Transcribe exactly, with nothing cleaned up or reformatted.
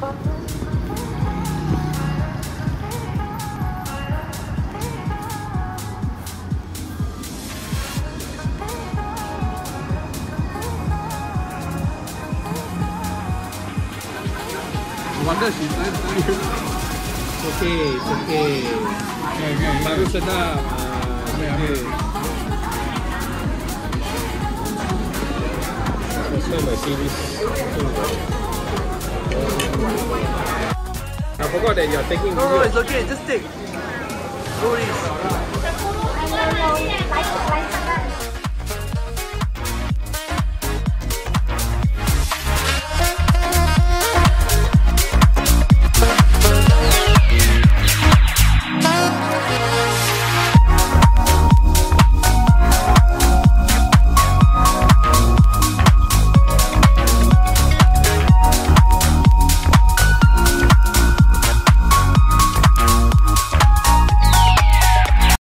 Wonder she's nice. It's okay, it's okay. Okay, okay. Baru sedap. Okay, Okay. First time I see this. I forgot that you're taking No, no, video. it's okay. Just take. No worries.